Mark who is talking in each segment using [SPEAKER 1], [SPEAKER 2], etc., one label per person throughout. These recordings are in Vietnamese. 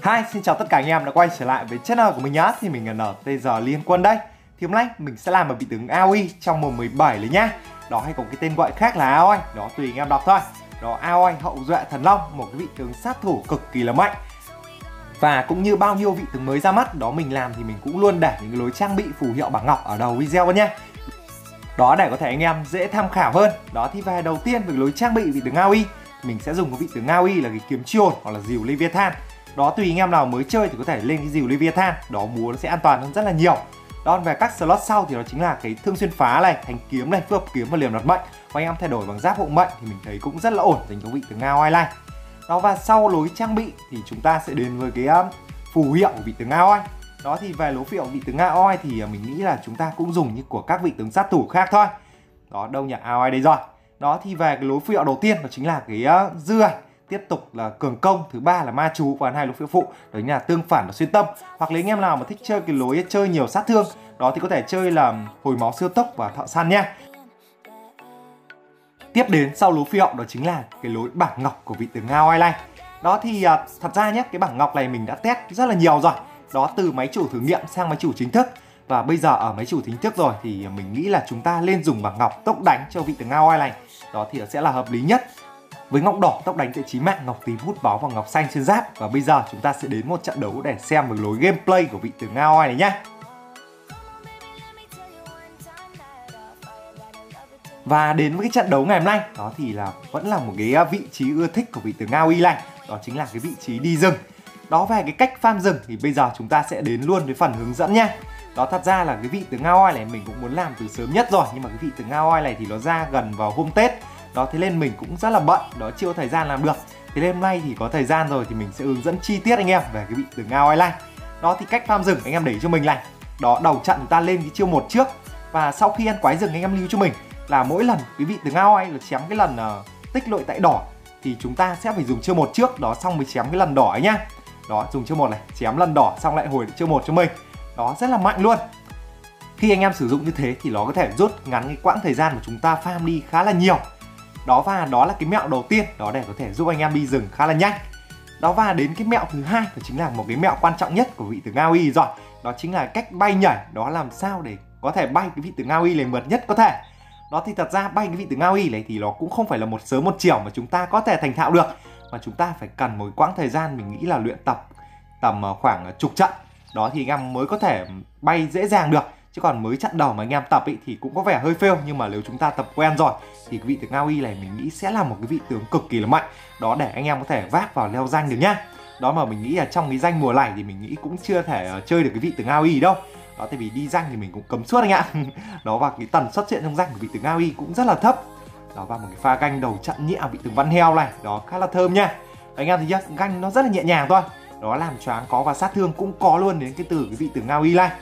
[SPEAKER 1] Hi, xin chào tất cả anh em đã quay trở lại với channel của mình nhá. Thì mình là NTG Liên Quân đây. Thì hôm nay mình sẽ làm một vị tướng AoE trong mùa 17 เลยnhá. Đó hay có cái tên gọi khác là AoE, đó tùy anh em đọc thôi. Đó AoE Hậu Duệ Thần Long, một cái vị tướng sát thủ cực kỳ là mạnh. Và cũng như bao nhiêu vị tướng mới ra mắt, đó mình làm thì mình cũng luôn để những cái lối trang bị phù hiệu bảng ngọc ở đầu video nhá. Đó để có thể anh em dễ tham khảo hơn. Đó thì về đầu tiên về lối trang bị vị tướng AoE, mình sẽ dùng cái vị tướng AoE là cái kiếm Trion hoặc là rìu Leviathan. Đó tùy anh em nào mới chơi thì có thể lên cái rìu Leviathan, đó múa nó sẽ an toàn hơn rất là nhiều. Đó về các slot sau thì đó chính là cái thương xuyên phá này, thanh kiếm này, phước kiếm và liềm đoạt mệnh. Và anh em thay đổi bằng giáp hộ mệnh thì mình thấy cũng rất là ổn dành cho vị tướng AoE này. Đó và sau lối trang bị thì chúng ta sẽ đến với cái phù hiệu của vị tướng AoE. Đó thì về lối phù hiệu vị tướng AoE thì mình nghĩ là chúng ta cũng dùng như của các vị tướng sát thủ khác thôi. Đó đâu nhỉ, AoE đây rồi. Đó thì về cái lối phù hiệu đầu tiên đó chính là cái dư này. Tiếp tục là cường công, thứ ba là ma chú và hai lối phù phụ, đó chính là tương phản và xuyên tâm. Hoặc là anh em nào mà thích chơi cái lối chơi nhiều sát thương, đó thì có thể chơi là hồi máu siêu tốc và thợ săn nha. Tiếp đến sau lối phù hiệu đó chính là cái lối bảng ngọc của vị tướng AoE này. Đó thì thật ra nhé, cái bảng ngọc này mình đã test rất là nhiều rồi. Đó từ máy chủ thử nghiệm sang máy chủ chính thức. Và bây giờ ở máy chủ chính thức rồi thì mình nghĩ là chúng ta lên dùng bảng ngọc tốc đánh cho vị tướng AoE này. Đó thì sẽ là hợp lý nhất. Với ngọc đỏ tốc đánh sẽ chí mạng, ngọc tím hút máu và ngọc xanh xuyên giáp. Và bây giờ chúng ta sẽ đến một trận đấu để xem về lối gameplay của vị tướng AoE này nhé. Và đến với cái trận đấu ngày hôm nay, đó thì là vẫn là một cái vị trí ưa thích của vị tướng AoE này. Đó chính là cái vị trí đi rừng. Đó về cái cách farm rừng thì bây giờ chúng ta sẽ đến luôn với phần hướng dẫn nha. Đó thật ra là cái vị tướng AoE này mình cũng muốn làm từ sớm nhất rồi, nhưng mà cái vị tướng AoE này thì nó ra gần vào hôm Tết. Đó thế nên mình cũng rất là bận, đó chưa có thời gian làm được. Thế nên hôm nay thì có thời gian rồi thì mình sẽ hướng dẫn chi tiết anh em về cái vị tướng AoE này. Đó thì cách farm rừng anh em để cho mình này. Đó đầu trận chúng ta lên cái chiêu 1 trước. Và sau khi ăn quái rừng anh em lưu cho mình là mỗi lần cái vị tướng AoE là chém cái lần tích lội tại đỏ thì chúng ta sẽ phải dùng chiêu 1 trước, đó xong mới chém cái lần đỏ ấy nhá. Đó dùng chiêu 1 này, chém lần đỏ xong lại hồi chiêu 1 cho mình. Đó rất là mạnh luôn. Khi anh em sử dụng như thế thì nó có thể rút ngắn cái quãng thời gian của chúng ta farm đi khá là nhiều. Đó và đó là cái mẹo đầu tiên, đó để có thể giúp anh em đi rừng khá là nhanh. Đó và đến cái mẹo thứ hai, đó chính là một cái mẹo quan trọng nhất của vị tướng AoE rồi. Đó chính là cách bay nhảy, đó làm sao để có thể bay cái vị tướng AoE này mượt nhất có thể. Đó thì thật ra bay cái vị tướng AoE này thì nó cũng không phải là một sớm một chiều mà chúng ta có thể thành thạo được, mà chúng ta phải cần một quãng thời gian mình nghĩ là luyện tập tầm khoảng chục trận. Đó thì anh em mới có thể bay dễ dàng được. Chứ còn mới trận đầu mà anh em tập ý, thì cũng có vẻ hơi fail. Nhưng mà nếu chúng ta tập quen rồi thì cái vị tướng AoE này mình nghĩ sẽ là một cái vị tướng cực kỳ là mạnh. Đó để anh em có thể vác vào leo danh được nhá. Đó mà mình nghĩ là trong cái danh mùa này thì mình nghĩ cũng chưa thể chơi được cái vị tướng AoE đâu. Đó tại vì đi danh thì mình cũng cấm suốt anh ạ. Đó và cái tần xuất hiện trong danh của vị tướng AoE cũng rất là thấp. Đó và một cái pha ganh đầu trận nhẹ vị tướng Văn Heo này, đó khá là thơm nha. Anh em thấy chưa? Ganh nó rất là nhẹ nhàng thôi. Đó làm choáng có và sát thương cũng có luôn đến cái từ cái vị tướng AoE này.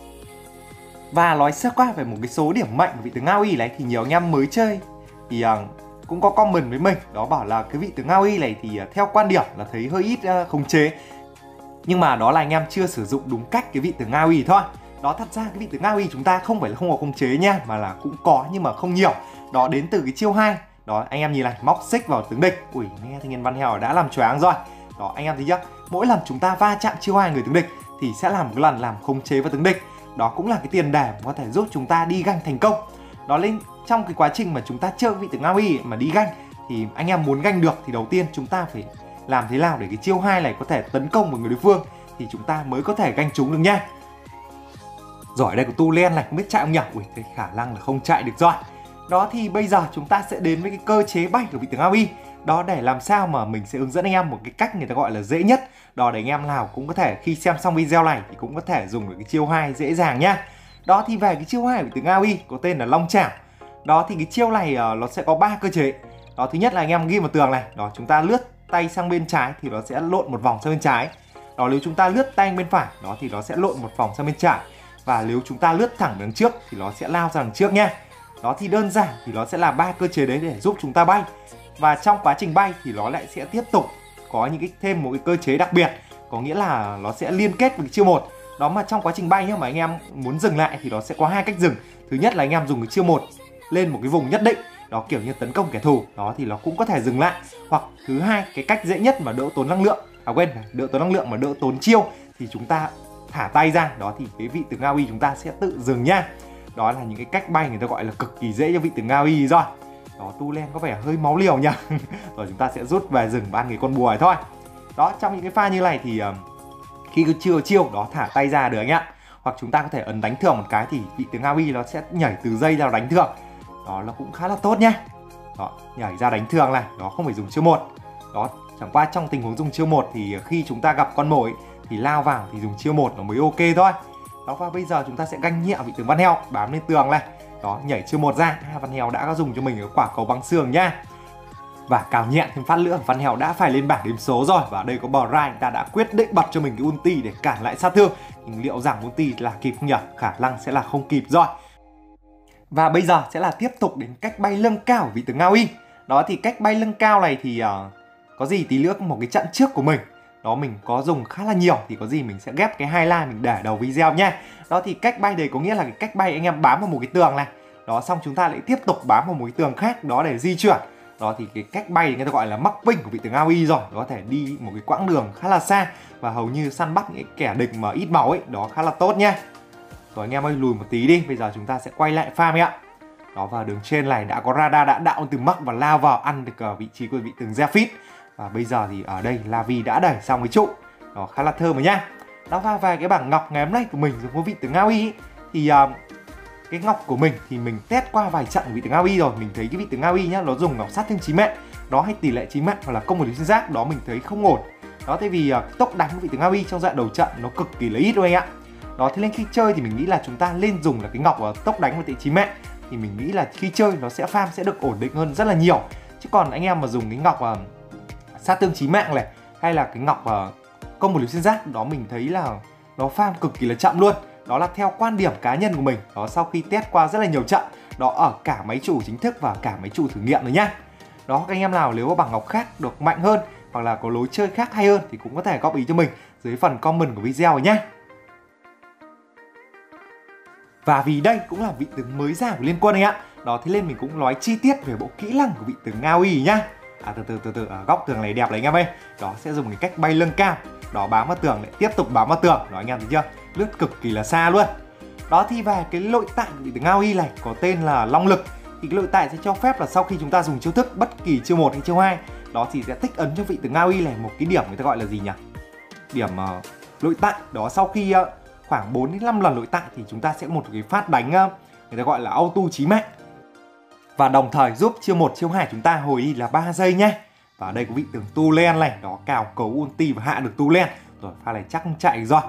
[SPEAKER 1] Và nói sơ qua về một cái số điểm mạnh của vị tướng AoE này thì nhiều anh em mới chơi thì cũng có comment với mình, đó bảo là cái vị tướng AoE này thì theo quan điểm là thấy hơi ít khống chế. Nhưng mà đó là anh em chưa sử dụng đúng cách cái vị tướng AoE thôi. Đó thật ra cái vị tướng AoE chúng ta không phải là không có khống chế nha, mà là cũng có nhưng mà không nhiều. Đó đến từ cái chiêu 2. Đó anh em nhìn này, móc xích vào tướng địch. Ui nghe thanh niên Văn Heo đã làm choáng rồi. Đó anh em thấy chưa? Mỗi lần chúng ta va chạm chiêu 2 người tướng địch thì sẽ làm một lần làm khống chế vào tướng địch. Đó cũng là cái tiền đề có thể giúp chúng ta đi ganh thành công. Đó lên trong cái quá trình mà chúng ta chơi vị tướng AoE mà đi ganh thì anh em muốn ganh được thì đầu tiên chúng ta phải làm thế nào để cái chiêu 2 này có thể tấn công vào người đối phương thì chúng ta mới có thể ganh trúng được nha. Rồi đây của Tu Len này, không biết chạy không nhỉ? Ui cái khả năng là không chạy được rồi. Đó thì bây giờ chúng ta sẽ đến với cái cơ chế bay của vị tướng AoE. Đó để làm sao mà mình sẽ hướng dẫn anh em một cái cách người ta gọi là dễ nhất. Đó để anh em nào cũng có thể khi xem xong video này thì cũng có thể dùng được cái chiêu 2 dễ dàng nhá. Đó thì về cái chiêu 2 của tướng AoE có tên là Long Chảo. Đó thì cái chiêu này nó sẽ có 3 cơ chế. Đó thứ nhất là anh em ghi vào tường này, đó chúng ta lướt tay sang bên trái thì nó sẽ lộn một vòng sang bên trái. Đó nếu chúng ta lướt tay bên phải, đó thì nó sẽ lộn một vòng sang bên phải. Và nếu chúng ta lướt thẳng đằng trước thì nó sẽ lao ra đằng trước nha. Đó thì đơn giản thì nó sẽ là 3 cơ chế đấy để giúp chúng ta bay. Và trong quá trình bay thì nó lại sẽ tiếp tục có những thêm một cái cơ chế đặc biệt, có nghĩa là nó sẽ liên kết với chiêu 1. Đó mà trong quá trình bay nhá, mà anh em muốn dừng lại thì nó sẽ có 2 cách dừng. Thứ nhất là anh em dùng cái chiêu 1 lên một cái vùng nhất định, đó kiểu như tấn công kẻ thù, đó thì nó cũng có thể dừng lại. Hoặc thứ hai, cái cách dễ nhất mà đỡ tốn năng lượng, quên, đỡ tốn năng lượng mà đỡ tốn chiêu thì chúng ta thả tay ra, đó thì cái vị tướng AoE chúng ta sẽ tự dừng nha. Đó là những cái cách bay người ta gọi là cực kỳ dễ cho vị tướng AoE rồi. Đó, Tu Len có vẻ hơi máu liều nha. Rồi chúng ta sẽ rút về rừng và ăn cái con bùa này thôi. Đó, trong những cái pha như này thì khi chưa có chiêu đó thả tay ra được anh ạ. Hoặc chúng ta có thể ấn đánh thường một cái thì vị tướng AoE nó sẽ nhảy từ dây ra đánh thường. Đó, nó cũng khá là tốt nhá. Đó, nhảy ra đánh thường này, đó không phải dùng chiêu 1. Đó, chẳng qua trong tình huống dùng chiêu 1 thì khi chúng ta gặp con mồi thì lao vào thì dùng chiêu 1 nó mới ok thôi. Đó, và bây giờ chúng ta sẽ ganh nhẹ vị tướng Văn Heo bám lên tường này. Đó, nhảy chiêu 1 ra, Văn Heo đã có dùng cho mình cái quả cầu băng xương nha. Và cào nhẹ thêm phát nữa, Văn Heo đã phải lên bảng đếm số rồi. Và ở đây có Brian, ta đã quyết định bật cho mình cái ulti để cản lại sát thương. Nhưng liệu rằng ulti là kịp không nhỉ? Khả năng sẽ là không kịp rồi. Và bây giờ sẽ là tiếp tục đến cách bay lưng cao của vị tướng AoE. Đó thì cách bay lưng cao này thì có gì tí nữa một cái trận trước của mình. Đó mình có dùng khá là nhiều thì có gì mình sẽ ghép cái highlight mình để đầu video nha. Đó thì cách bay này có nghĩa là cái cách bay anh em bám vào một cái tường này. Đó xong chúng ta lại tiếp tục bám vào một cái tường khác đó để di chuyển. Đó thì cái cách bay người ta gọi là mắc vinh của vị tướng AoE rồi. Đó có thể đi một cái quãng đường khá là xa và hầu như săn bắt những kẻ địch mà ít máu ấy, đó khá là tốt nha. Rồi anh em ơi, lùi một tí đi, bây giờ chúng ta sẽ quay lại farm ấy ạ. Đó, và đường trên này đã có radar đã đạo từ mắc và lao vào ăn được vị trí của vị tướng Zephyr. Và bây giờ thì ở đây Lavi đã đẩy xong cái trụ. Đó khá là thơm rồi nha. Đó, và về cái bảng ngọc ngày hôm nay của mình dùng với vị tướng AoE thì cái ngọc của mình thì mình test qua vài trận của vị tướng AoE rồi. Mình thấy cái vị tướng AoE nhá, nó dùng ngọc sát thương chí mệnh, đó hay tỷ lệ chí mệnh hoặc là công một xuyên giáp, đó mình thấy không ổn. Đó, thế vì tốc đánh của vị tướng AoE trong giai đoạn đầu trận nó cực kỳ là ít thôi anh ạ. Đó, thế nên khi chơi thì mình nghĩ là chúng ta nên dùng là cái ngọc tốc đánh và tỷ chí mệnh. Thì mình nghĩ là khi chơi nó sẽ farm sẽ được ổn định hơn rất là nhiều. Chứ còn anh em mà dùng cái ngọc sát thương chí mạng này hay là cái ngọc công một liều xuyên giáp, đó mình thấy là nó farm cực kỳ là chậm luôn. Đó là theo quan điểm cá nhân của mình. Đó, sau khi test qua rất là nhiều trận, đó ở cả máy chủ chính thức và cả máy chủ thử nghiệm rồi nhá. Đó, các anh em nào nếu có bảng ngọc khác được mạnh hơn hoặc là có lối chơi khác hay hơn thì cũng có thể góp ý cho mình dưới phần comment của video rồi nhá. Và vì đây cũng là vị tướng mới ra của Liên Quân anh ạ. Đó, thế nên mình cũng nói chi tiết về bộ kỹ năng của vị tướng AoE nhá. Từ từ ở góc tường này đẹp đấy anh em ơi. Đó, sẽ dùng cái cách bay lưng cao. Đó, bám vào tường lại tiếp tục bám vào tường. Đó anh em thấy chưa? Lướt cực kỳ là xa luôn. Đó thì về cái nội tại của vị tướng AoE này có tên là Long Lực. Thì cái nội tại sẽ cho phép là sau khi chúng ta dùng chiêu thức bất kỳ chiêu 1 hay chiêu 2, đó thì sẽ tích ấn cho vị tướng AoE này một cái điểm người ta gọi là gì nhỉ? Điểm nội tại. Đó, sau khi khoảng 4 đến 5 lần nội tại thì chúng ta sẽ một cái phát đánh người ta gọi là auto chí mạng. Và đồng thời giúp chiêu 1, chiêu 2 chúng ta hồi đi là 3 giây nhé. Và ở đây có vị tướng Tu Len này, đó cào cấu ulti và hạ được Tu Len. Rồi pha này chắc chạy rồi.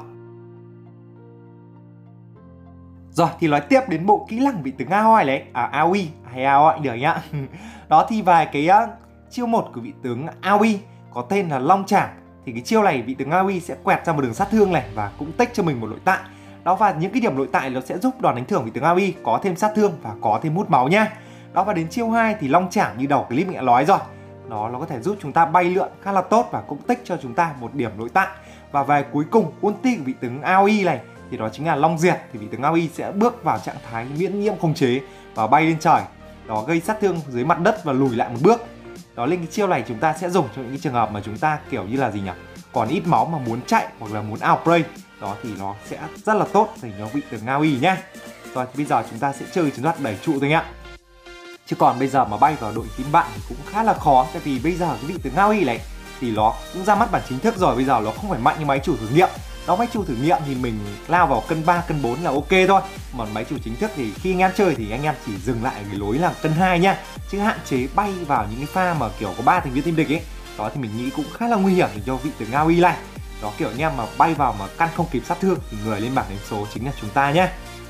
[SPEAKER 1] Rồi thì nói tiếp đến bộ kỹ năng vị tướng AoE đấy, AoE hay AoE được nhá. Đó thì vài cái chiêu 1 của vị tướng AoE có tên là Long Chảo. Thì cái chiêu này vị tướng AoE sẽ quẹt ra một đường sát thương này và cũng tích cho mình một nội tại. Đó, và những cái điểm nội tại nó sẽ giúp đòn đánh thưởng vị tướng AoE có thêm sát thương và có thêm hút máu nhá. Đó, và đến chiêu 2 thì Long Chảo như đầu clip mình đã nói rồi. Đó, nó có thể giúp chúng ta bay lượn khá là tốt và cũng tích cho chúng ta một điểm nội tại. Và về cuối cùng ulti của vị tướng AoE này thì đó chính là Long Diệt. Thì vị tướng AoE sẽ bước vào trạng thái miễn nhiễm khống chế và bay lên trời. Đó, gây sát thương dưới mặt đất và lùi lại một bước. Đó, lên cái chiêu này chúng ta sẽ dùng cho những cái trường hợp mà chúng ta kiểu như là gì nhỉ? Còn ít máu mà muốn chạy hoặc là muốn outplay. Đó thì nó sẽ rất là tốt dành cho vị tướng AoE nhá. Rồi thì bây giờ chúng ta sẽ chơi chiến thuật đẩy trụ thôi nhá. Chứ còn bây giờ mà bay vào đội team bạn thì cũng khá là khó. Tại vì bây giờ cái vị tướng AoE này thì nó cũng ra mắt bản chính thức rồi. Bây giờ nó không phải mạnh như máy chủ thử nghiệm. Đó, máy chủ thử nghiệm thì mình lao vào cân 3, cân 4 là ok thôi. Mà máy chủ chính thức thì khi anh em chơi thì anh em chỉ dừng lại ở cái lối là cân 2 nha. Chứ hạn chế bay vào những cái pha mà kiểu có 3 thành viên team địch ấy. Đó thì mình nghĩ cũng khá là nguy hiểm để cho vị tướng AoE này. Đó, kiểu anh em mà bay vào mà căn không kịp sát thương thì người lên bảng đánh số chính là chúng ta nhé.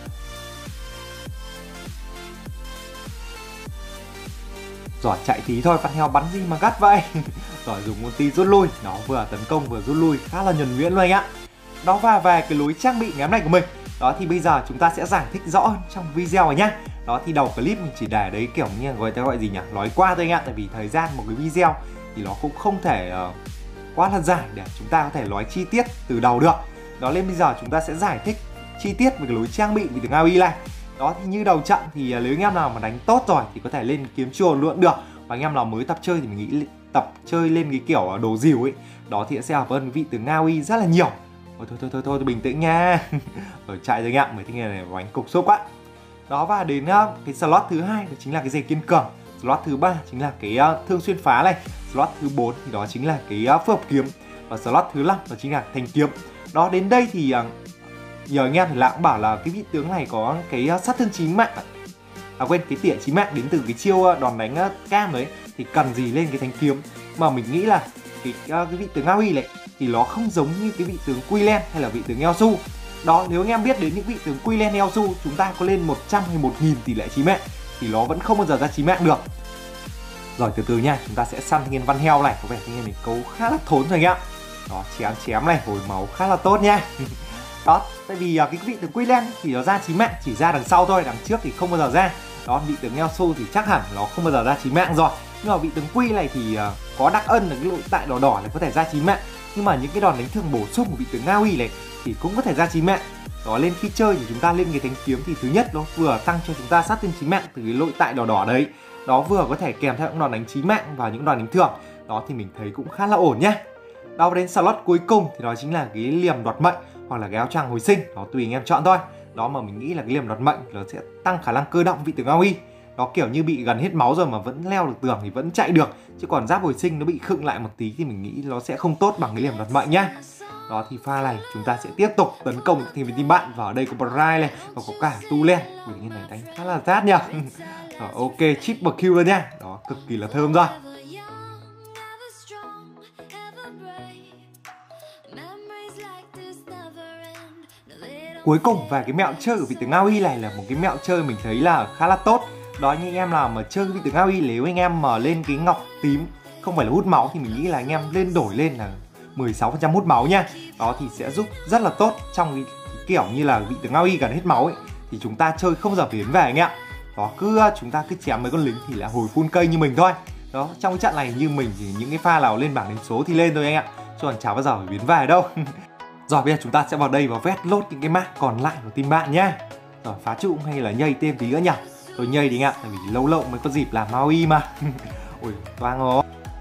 [SPEAKER 1] Rồi chạy tí thôi, Văn Heo bắn gì mà gắt vậy. Rồi dùng ulti rút lui, nó vừa tấn công vừa rút lui khá là nhuần nhuyễn luôn anh ạ. Đó, và về cái lối trang bị ngày hôm nay của mình, đó thì bây giờ chúng ta sẽ giải thích rõ hơn trong video này nhá. Đó thì đầu clip mình chỉ để đấy kiểu như người ta gọi gì nhỉ, nói qua thôi anh ạ. Tại vì thời gian một cái video thì nó cũng không thể quá là dài để chúng ta có thể nói chi tiết từ đầu được. Đó, nên bây giờ chúng ta sẽ giải thích chi tiết về cái lối trang bị vị tướng AoE này. Đó thì như đầu trận thì nếu anh em nào mà đánh tốt rồi thì có thể lên kiếm chuồn luôn được. Và anh em nào mới tập chơi thì mình nghĩ tập chơi lên cái kiểu đồ dìu ấy, đó thì sẽ hợp hơn vị tướng AoE rất là nhiều. Thôi bình tĩnh nha. Ở chạy rồi ạ, mấy cái này đánh cục xúc quá. Đó, và đến cái slot thứ hai đó chính là cái giày kiên cường. Slot thứ ba chính là cái thương xuyên phá này. Slot thứ 4 thì đó chính là cái phượng kiếm. Và slot thứ 5 đó chính là thanh kiếm. Đó, đến đây thì giờ anh em thì cũng bảo là cái vị tướng này có cái sát thương chí mạng. Quên, cái tỉa chí mạng đến từ cái chiêu đòn đánh cam đấy, thì cần gì lên cái thanh kiếm. Mà mình nghĩ là cái vị tướng AoE này thì nó không giống như cái vị tướng Quy-len hay là vị tướng Eosu. Đó, nếu anh em biết đến những vị tướng Quy-len, Eosu, chúng ta có lên 100 hay 1000 tỷ lệ chí mạng thì nó vẫn không bao giờ ra chí mạng được. Rồi từ từ nha, chúng ta sẽ săn thanh niên Văn Heo này, có vẻ thanh niên này cấu khá là thốn rồi anh ạ. Đó, chém này, hồi máu khá là tốt nha. Đó, tại vì cái vị tướng Quy-len thì nó ra chí mạng chỉ ra đằng sau thôi, đằng trước thì không bao giờ ra. Đó, vị tướng Eosu thì chắc hẳn nó không bao giờ ra chí mạng rồi. Nhưng mà vị tướng Quy này thì có đặc ân là cái lội tại đỏ đỏ này có thể ra chí mạng. Nhưng mà những cái đòn đánh thường bổ sung của vị tướng AoE này thì cũng có thể ra chí mạng. Đó, lên khi chơi thì chúng ta lên cái thanh kiếm thì thứ nhất nó vừa tăng cho chúng ta sát thương chí mạng từ cái lội tại đỏ đỏ đấy. Đó, vừa có thể kèm theo những đòn đánh chí mạng và những đòn đánh thường. Đó thì mình thấy cũng khá là ổn nhá. Đó, đến slot cuối cùng thì đó chính là cái liềm đoạt mệnh hoặc là cái áo choàng hồi sinh. Đó, tùy anh em chọn thôi. Đó, mà mình nghĩ là cái liềm đoạt mệnh nó sẽ tăng khả năng cơ động vị tướng AoE. Đó, kiểu như bị gần hết máu rồi mà vẫn leo được tường thì vẫn chạy được. Chứ còn giáp hồi sinh nó bị khựng lại một tí thì mình nghĩ nó sẽ không tốt bằng cái liềm đoạt mệnh nhá. Đó, thì pha này chúng ta sẽ tiếp tục tấn công thêm với team bạn. Và ở đây có Bright này và có cả Tu-len. Ui, như này đánh khá là rát nhá. Ok, triple kill rồi nha. Đó, cực kỳ là thơm rồi. Cuối cùng về cái mẹo chơi của vị tướng AoE này là một cái mẹo chơi mình thấy là khá là tốt. Đó, như anh em nào mà chơi vị tướng AoE, nếu anh em mà lên cái ngọc tím không phải là hút máu thì mình nghĩ là anh em lên đổi lên là 16% hút máu nha. Đó thì sẽ giúp rất là tốt trong cái kiểu như là vị tướng AoE gần hết máu ấy, thì chúng ta chơi không giờ phải biến về anh em. Đó, chúng ta cứ chém mấy con lính thì là hồi full cây như mình thôi. Đó, trong cái trận này như mình thì những cái pha nào lên bảng đánh số thì lên thôi anh ạ, chứ còn chả bao giờ phải biến về đâu. Rồi bây giờ chúng ta sẽ vào đây và vét lốt những cái map còn lại của team bạn nhá. Rồi phá trụ hay là nhây thêm tí nữa nhỉ? Tôi nhây đi anh ạ, tại vì lâu lâu mới có dịp làm AoE mà. Ui, toang rồi.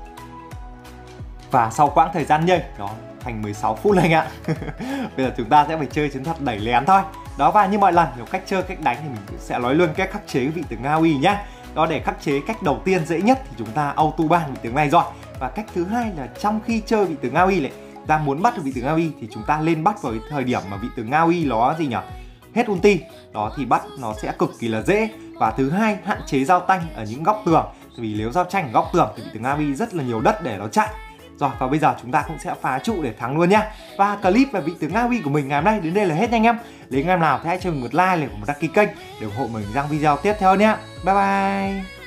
[SPEAKER 1] Và sau quãng thời gian nhây, đó, thành 16 phút rồi anh ạ. Bây giờ chúng ta sẽ phải chơi chiến thuật đẩy lén thôi. Đó, và như mọi lần, nếu cách chơi, cách đánh thì mình sẽ nói luôn cách khắc chế vị tướng AoE nhá. Đó, để khắc chế cách đầu tiên dễ nhất thì chúng ta auto ban vị tướng này rồi. Và cách thứ hai là trong khi chơi vị tướng AoE này, ta muốn bắt được vị tướng AoE thì chúng ta lên bắt vào cái thời điểm mà vị tướng AoE nó gì nhỉ? Hết ulti. Đó thì bắt nó sẽ cực kỳ là dễ. Và thứ hai, hạn chế giao tanh ở những góc tường. Vì nếu giao tranh ở góc tường thì vị tướng AoE rất là nhiều đất để nó chạy. Rồi, và bây giờ chúng ta cũng sẽ phá trụ để thắng luôn nhá. Và clip về vị tướng AoE của mình ngày hôm nay đến đây là hết nha anh em. Nếu anh em nào thì hãy cho mình một like, một đăng ký kênh để ủng hộ mình ra video tiếp theo nhé. Bye bye.